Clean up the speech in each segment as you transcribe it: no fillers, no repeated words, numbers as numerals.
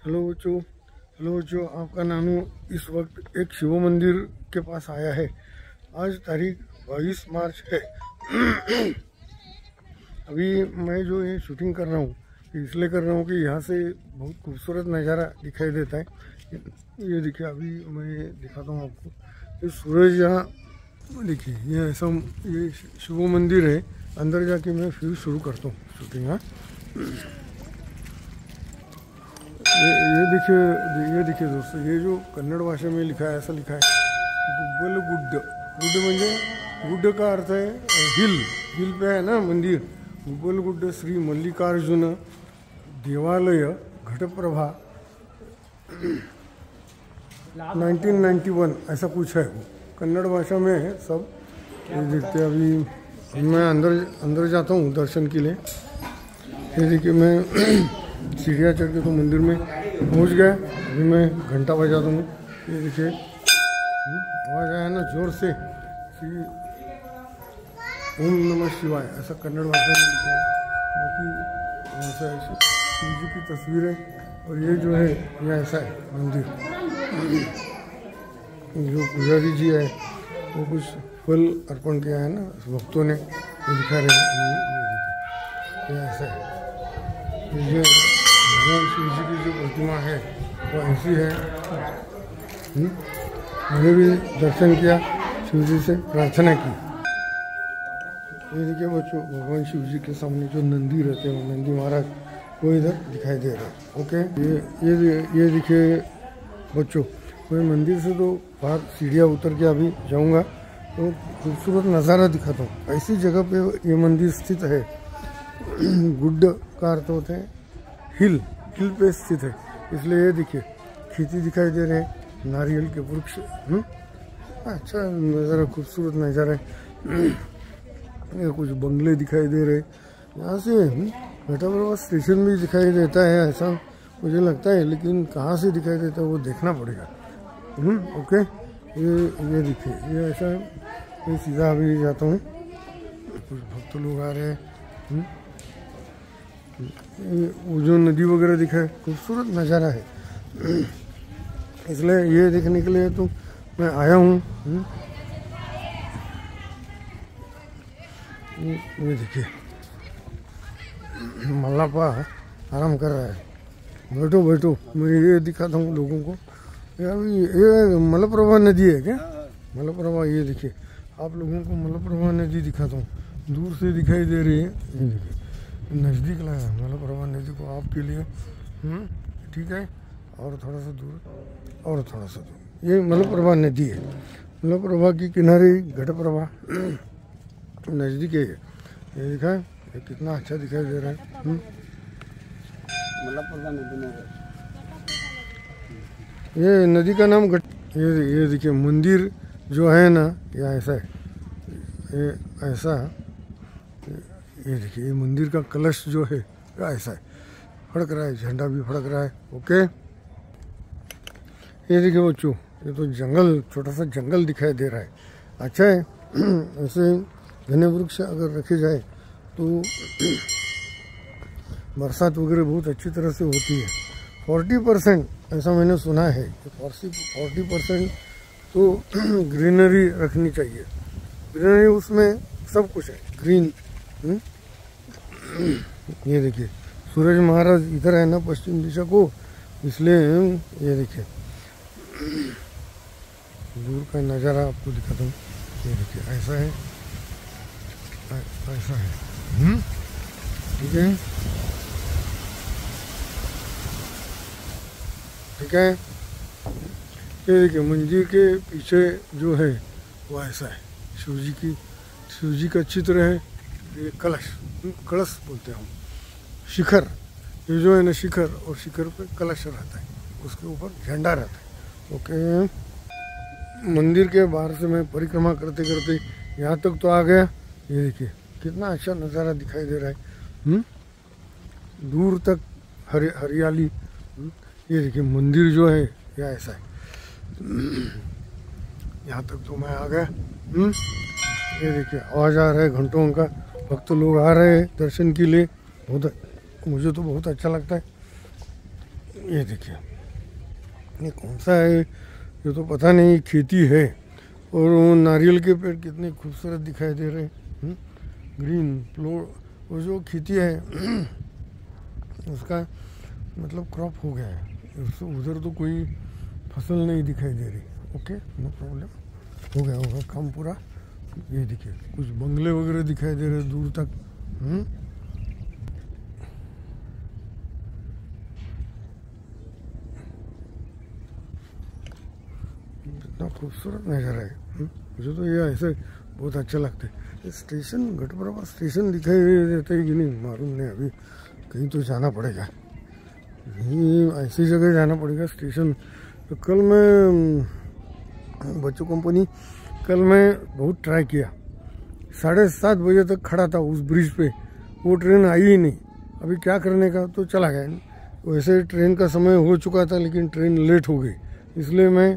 Hello बच्चों, आपका नानू इस वक्त एक शिव मंदिर के पास आया है। आज तारीख 22 मार्च है। अभी मैं जो ये शूटिंग कर रहा हूँ इसलिए कर रहा हूँ कि यहाँ से बहुत खूबसूरत नज़ारा दिखाई देता है। ये देखिए, अभी मैं दिखाता हूँ आपको। ये सूरज यहाँ देखिए, ये ऐसा ये शिव मंदिर है। अंदर जाके मैं फिर शुरू करता हूँ शूटिंग। हाँ, ये देखिए दोस्तों, ये जो कन्नड़ भाषा में लिखा है, ऐसा लिखा है गुब्बल गुड्ड। गुड्ड म्हणजे गुड्ड का अर्थ है हिल। हिल पे है ना मंदिर। गुब्बल गुड्ड श्री मल्लिकार्जुन देवालय घटप्रभा 1991 ऐसा कुछ है। कन्नड़ भाषा में है सब। ये देखते हैं, अभी मैं अंदर जाता हूँ दर्शन के लिए। ये देखिए, मैं सीढ़ियाँ चढ़ के तो मंदिर में पहुंच गया। अभी मैं घंटा बजा दूँ। ये देखिए, आवाज़ आया ना जोर से, ओम नमः शिवाय, ऐसा कन्नड़ भाषा में लिखा है। बाकी ऐसा है शिव जी की तस्वीर है। और ये जो है ये ऐसा है मंदिर। जो पुजारी जी है वो कुछ फल अर्पण किया है ना भक्तों ने, वो दिखा रहे हैं। ये ऐसा है। ये भगवान शिव जी की जो प्रतिमा है वो ऐसी है। मैंने भी दर्शन किया, शिव जी से प्रार्थना की। ये देखिए बच्चों, भगवान शिव जी के सामने जो नंदी रहते हैं, नंदी महाराज, वो इधर दिखाई दे रहा है। ओके, ये देखिए बच्चों, मैं मंदिर से तो बाहर सीढ़ियाँ उतर के अभी जाऊंगा तो खूबसूरत नज़ारा दिखाता हूँ। ऐसी जगह पे ये मंदिर स्थित है। गुड्ड का अर्थ होते हैं हिल पे स्थित है, इसलिए ये देखिए खेती दिखाई दे रहे हैं, नारियल के वृक्ष। अच्छा नज़ारा, खूबसूरत नज़ारा है। ये कुछ बंगले दिखाई दे रहे। यहाँ से घटप्रभा स्टेशन भी दिखाई देता है, ऐसा मुझे लगता है, लेकिन कहाँ से दिखाई देता है वो देखना पड़ेगा। ओके, ये देखिए, ये ऐसा है। मैं सीधा अभी जाता हूँ। कुछ भक्त लोग आ रहे हैं। वो जो नदी वगैरह दिखा है, खूबसूरत नज़ारा है। इसलिए ये देखने के लिए तो मैं आया हूँ। ये देखिए, मल्लापा आराम कर रहा है। बैठो बैठो, मैं ये दिखाता हूँ लोगों को। ये मलप्रभा नदी है क्या? मलप्रभा, ये देखिए, आप लोगों को मलप्रभा नदी दिखाता हूँ। दूर से दिखाई दे रही है। ये देखिए, नज़दीक लाया मलप्रभा नदी को आपके लिए। ठीक है, और थोड़ा सा दूर, और थोड़ा सा दूर। ये मलप्रभा नदी है। मलप्रभा की किनारे घटप्रभा नज़दीक है। ये देखा, ये कितना अच्छा दिखाई दे रहा है। मलप्रभा नदी में ये नदी का नाम ये देखिए, मंदिर जो है ना, ये ऐसा है। ये ऐसा, ये देखिए, ये मंदिर का कलश जो है ऐसा है, फड़क रहा है, झंडा भी फड़क रहा है। ओके, ये देखिए बच्चों, ये तो जंगल, छोटा सा जंगल दिखाई दे रहा है। अच्छा है। ऐसे घने वृक्ष अगर रखे जाए तो बरसात वगैरह बहुत अच्छी तरह से होती है। 40% ऐसा मैंने सुना है कि 40% तो ग्रीनरी रखनी चाहिए। ग्रीनरी उसमें सब कुछ है, ग्रीन। ये देखिए, सूरज महाराज इधर है ना पश्चिम दिशा को, इसलिए ये देखिए दूर का नज़ारा आपको दिखाता हूँ। ये देखिए, ऐसा है, ऐसा है। ठीक है, ठीक है। ये देखिए, मंदिर के पीछे जो है वो ऐसा है। शिव जी का चित्र है। ये कलश बोलते हैं हम, शिखर। ये जो है ना शिखर, और शिखर पे कलश रहता है, उसके ऊपर झंडा रहता है। ओके, मंदिर के बाहर से मैं परिक्रमा करते करते यहाँ तक तो आ गया। ये देखिए, कितना अच्छा नज़ारा दिखाई दे रहा है। दूर तक हरियाली। ये देखिए, मंदिर जो है ये ऐसा है। यहाँ तक तो मैं आ गया। ये देखिए, आवाज़ आ रहा है घंटों का, भक्त लोग आ रहे हैं दर्शन के लिए। मुझे तो बहुत अच्छा लगता है। ये देखिए, ये कौन सा है ये तो पता नहीं, खेती है। और वो नारियल के पेड़ कितने खूबसूरत दिखाई दे रहे हैं, ग्रीन फ्लोर। वो जो खेती है उसका मतलब क्रॉप हो गया है, उधर तो कोई फसल नहीं दिखाई दे रही। ओके, नो प्रॉब्लम, हो गया होगा काम पूरा। ये देखिए कुछ बंगले वगैरह दिखाई दे रहे दूर तक। इतना खूबसूरत नज़ारा है। मुझे तो ये ऐसे बहुत अच्छा लगता है। स्टेशन घटप्रभा स्टेशन दिखाई देता है कि नहीं मालूम नहीं, अभी कहीं तो जाना पड़ेगा, कहीं ऐसी जगह जाना पड़ेगा स्टेशन। तो कल मैं बच्चों कंपनी, कल मैं बहुत ट्राई किया, 7:30 बजे तक खड़ा था उस ब्रिज पे, वो ट्रेन आई ही नहीं। अभी क्या करने का, तो चला गया। वैसे ट्रेन का समय हो चुका था लेकिन ट्रेन लेट हो गई, इसलिए मैं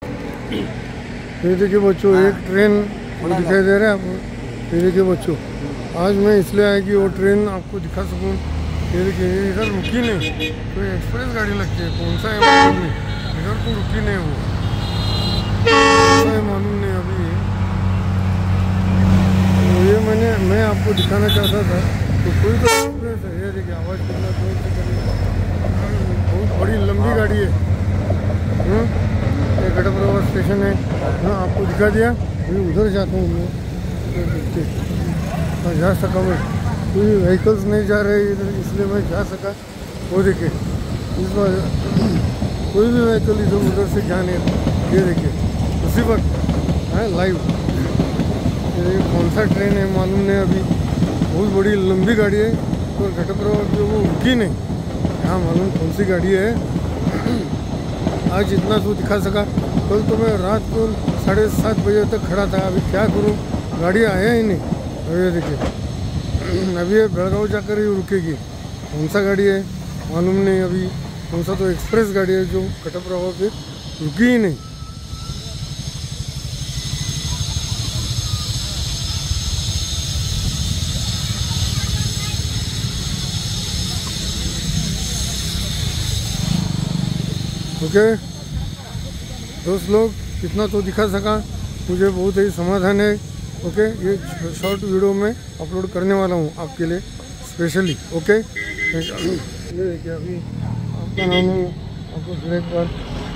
ये देखिए बच्चों, एक ट्रेन दिखाई दे रहा है आपको। ये देखिए बच्चों, आज मैं इसलिए आया कि वो ट्रेन आपको दिखा सकूँ। ये देखिए इधर रुकी नहीं, कोई एक्सप्रेस गाड़ी लगती है, कौन सा है मालूम नहीं, इधर तो रुकी नहीं, वो मालूम नहीं अभी। तो ये मैं आपको दिखाना चाहता था। तो कोई तो एक्सप्रेस है, ये देखिए आवाज़ कितना जोर से कर रही है, बहुत बड़ी लंबी गाड़ी है। ये घटप्रभा स्टेशन है, हाँ आपको दिखा दिया। अभी उधर जाता हूँ मैं, जा सका मैं, कोई व्हीकल्स नहीं जा रहे इधर, इसलिए मैं जा सका। वो देखिए इस बार कोई भी व्हीकल इधर उधर से जाने, ये देखिए उसी वक्त है लाइव। ये कौन सा ट्रेन है मालूम नहीं अभी, बहुत बड़ी लंबी गाड़ी है। और घटप्रभा जो वो रुकी नहीं, हाँ मालूम कौन सी गाड़ी है। आज इतना तो दिखा सका, कल तो मैं रात को 7:30 बजे तक खड़ा था। अभी क्या करूं, गाड़ी आया ही नहीं। ये देखिए अभी ये बेलगांव जाकर ही रुकेगी, कौन सा गाड़ी है मालूम नहीं अभी, कौन सा तो एक्सप्रेस गाड़ी है जो घटप्रभा पे रुकी ही नहीं। ओके दोस्त लोग, इतना तो दिखा सका, मुझे बहुत ही समाधान है। ओके, ये शॉर्ट वीडियो में अपलोड करने वाला हूँ आपके लिए स्पेशली। ओके, ये देखिए अभी आपका नाम है, आपको फिर एक बार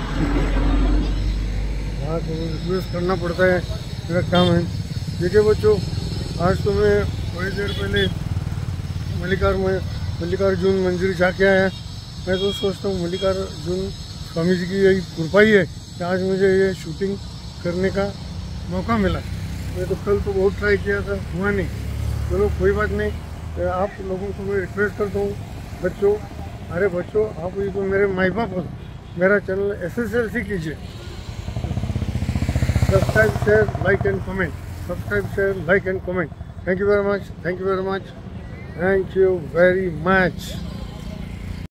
यहाँ को रिक्वेस्ट करना पड़ता है, मेरा काम है। देखिए बच्चों, आज तो मैं थोड़ी देर पहले मल्लिकार्जुन मंदिर जाके आया। मैं तो सोचता हूँ मल्लिकार्जुन स्वामी जी की यही कृपा ही है कि आज मुझे ये शूटिंग करने का मौका मिला। मैं तो कल तो बहुत ट्राई किया था, हुआ नहीं। चलो कोई बात नहीं, आप लोगों को मैं रिक्वेस्ट करता हूँ बच्चों, अरे बच्चों आप ये तो मेरे माई बाप हो, मेरा चैनल SSLC कीजिए, subscribe share like and comment, subscribe share like and comment. Thank you very much, thank you very much, thank you very much.